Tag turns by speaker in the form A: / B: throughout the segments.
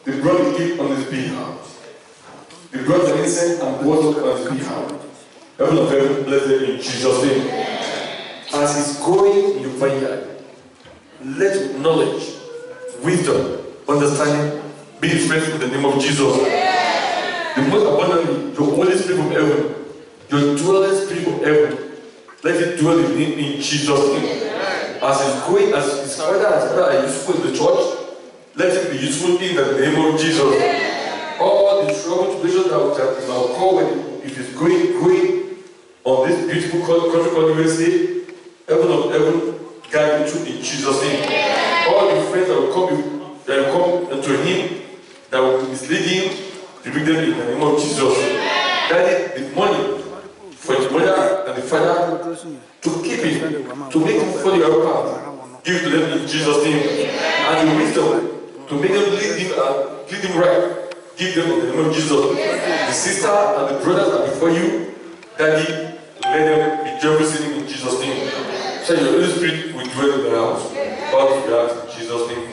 A: They brought the gift on his behalf. They brought the incense and water on his behalf. Heaven of heaven, bless them in Jesus' name. As he's going in the vineyard, let knowledge, wisdom, understanding be expressed in the name of Jesus. The most abundantly, your Holy Spirit from heaven, your dwelling Spirit from heaven, let it dwell in him in Jesus' name. As he's going, as his father and mother are useful in the church, let it be useful in the name of Jesus. All the trouble tribulations that will call when if he's going on this beautiful country called USA, heaven of heaven, guide you through in Jesus' name. All the friends that will come into him, that will mislead him, rebuke them in the name of Jesus. That is the money for the mother and the father to keep him, to make him follow your path. Give to them in Jesus' name. And the wisdom to make them lead him right. Give them in the name of Jesus. The sister and the brothers are before you. Daddy, let them be representing in Jesus' name. So your Holy Spirit will dwell in the house. Bow to God in Jesus' name.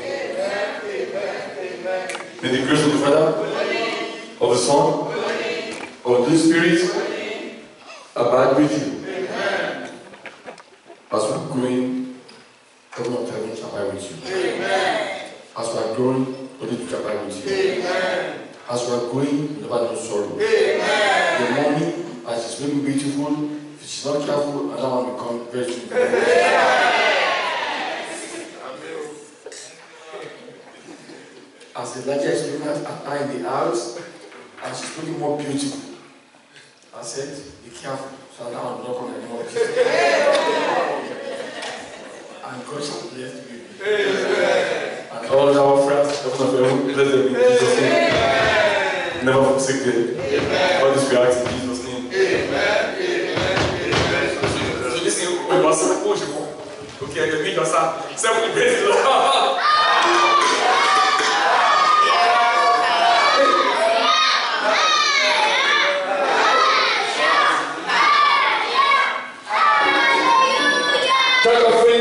A: May the grace of the Father, of the Son, of the Holy Spirit abide with you. As we are growing, heaven of heaven shall abide with you. As we are growing, Holy Spirit shall abide with you. As we are growing, never know sorrow. The morning, as she's looking beautiful, if she's not careful, another one will become very simple. As the larger is looking at her in the house, and she's looking more beautiful, I said, be careful, so that one will not come anymore. And God shall bless you. And all our friends, heaven of heaven, bless them in Jesus' name. Never forsake them. All this we ask in Jesus' name. So listen, when you say, okay, I can meet yourself. Say, praise the Lord.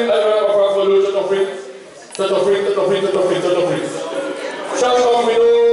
A: Church offering. Shout offering.